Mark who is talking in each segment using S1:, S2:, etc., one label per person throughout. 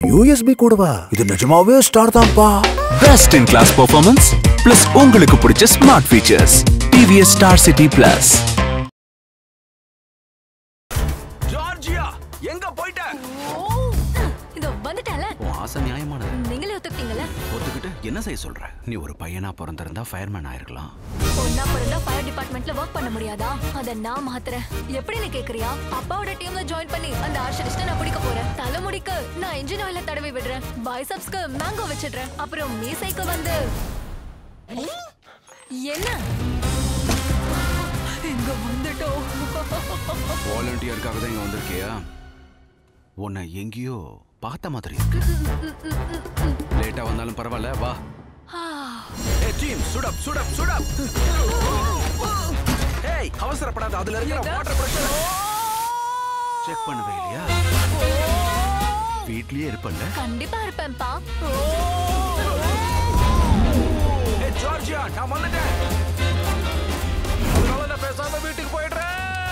S1: USB கூடவா? இது நிஜமாவே ஸ்டார் தான்ப்பா.
S2: Best in class performance plus உங்களுக்கு பிடிச்ச smart features. TVS Star City Plus.
S3: Georgia எங்க போய்ட்ட?
S4: இதோ வந்துட்டல.
S3: உன் ஆசை நியாயமானது.
S4: நீங்களே ஒத்துக்கிட்டீங்கல?
S3: ஒத்துக்கிட்டு என்ன செய்ய சொல்ற? நீ ஒரு பையனா பிறந்திருந்தா ஃபயர்மேன் ஆயிருக்கலாம்.
S4: பொண்ணா பிறந்தா ஃபயர் டிபார்ட்மெண்ட்ல வர்க் பண்ண முடியாதா? அத நான் மாத்துறேன். எப்படி நீ கேக்குறியா? அப்பாவோட டீம்ல ஜாயின் பண்ணி அந்த ஆர்ஷனிஸ்ட நான் பிடிக்க போறேன். தலைமுடிக்கு நான் இன்ஜின் ஆயில தடவி விடுறேன். பைசப்ஸ்க்கு மேங்கோ வச்சிடுறேன். அப்புறம் மீசைக்கு வந்து என்ன? எங்க வந்துட்டோம்?
S3: வாலண்டியர்க்காக தான் இங்க வந்திருக்கியா? உன்னை எங்கேயோ பார்த்த மாதிரி இருக்கு. லேட்டா வந்தாலும் பரவாயில்ல, வா. ஏ team, suit up, suit up, suit up. ஏய், அவசரப்படாத. அதுல இருக்கிற வாட்டர் பிரஷர் செக் பண்ணவே இல்லையா? வீட்லயே இருப்பல்ல?
S4: கண்டிப்பா இருப்பேன்ப்பா.
S3: ஏ ஜார்ஜியா, நான் வந்துட்டேன். அதனால நான் பேசாம வீட்டுக்கு போயிடுறேன்.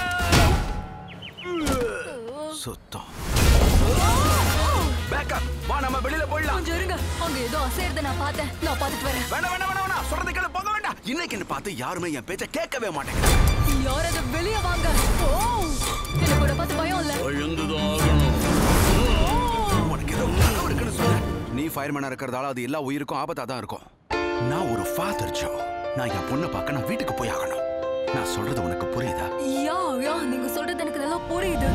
S3: சுத்தம். பேக்கப், வா நம்ம வெளியில போயிடலாம்.
S4: கொஞ்சம் இருங்க, அங்க ஏதோ அசையறத நான் பார்த்தேன். நான் பார்த்துட்டு வரேன்.
S3: வேணாம், சொல்றதை கேளு, போக வேண்டாம். இன்னைக்கு என்ன பார்த்து யாருமே என் பேச்ச கேட்கவே மாட்டேங்கிறாங்க.
S4: யார் அது? வெளிய வாங்க. என்ன கூட பார்த்து பயம் இல்ல?
S3: பயந்துதான் ஆகணும். உனக்கு ஏதோ கனவு இருக்குன்னு சொன்ன. நீ ஃபயர்மேனா இருக்கிறதால அது எல்லா உயிருக்கும் ஆபத்தா தான் இருக்கும். நான் ஒரு ஃபாதர் ஜோ. நான் என் பொண்ணை பார்க்க நான் வீட்டுக்கு போய் ஆகணும். நான் சொல்றது உனக்கு புரியுதா?
S4: யா நீங்க சொல்றது எனக்கு நல்லா புரியுது.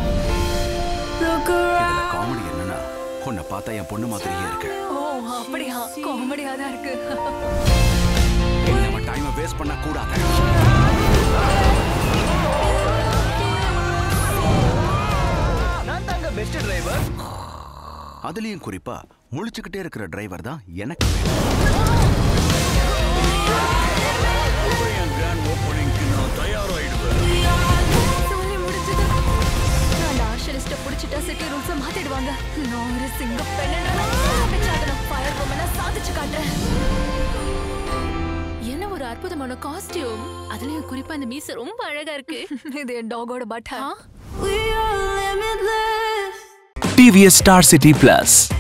S3: இதுல காமெடி என்னன்னா, உன்னை பார்த்தா என் பொண்ணு மாதிரியே இருக்கு.
S4: ஓ அப்படியா? காமெடியா தான் இருக்கு.
S3: நம்ம டைமை வேஸ்ட் பண்ண கூடாது.
S5: நான் தாங்க பெஸ்ட் டிரைவர்.
S3: அதுலயும் குறிப்பா முழிச்சுக்கிட்டே இருக்கிற டிரைவர் தான் எனக்கு.
S4: சொல்லி முடிச்சது. நான் ஆர்ஷனிஸ்ட புடிச்சிட்டா சிட்டி ரூல்ஸ மாத்திடுவாங்க. நான் ஒரு சிங்க பெண்ணா ஃபயர் வுமனா சாதிச்சு காட்டுறேன்.
S6: என்ன ஒரு அற்புதமான காஸ்டியூம். அதுலயும் குறிப்பா அந்த மீச ரொம்ப அழகா இருக்கு.
S4: இது என் டாகோட பட்டா.
S2: TVS Star City Plus.